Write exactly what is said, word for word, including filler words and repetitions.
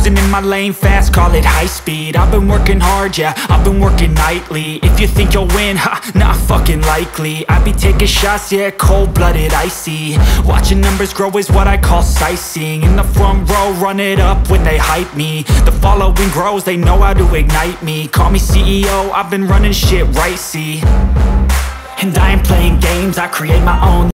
Racing in my lane fast, call it high speed. I've been working hard, yeah, I've been working nightly. If you think you'll win, ha, not fucking likely. I be taking shots, yeah, cold-blooded, icy. Watching numbers grow is what I call sightseeing. In the front row, run it up when they hype me. The following grows, they know how to ignite me. Call me C E O, I've been running shit right, see. And I ain't playing games, I create my own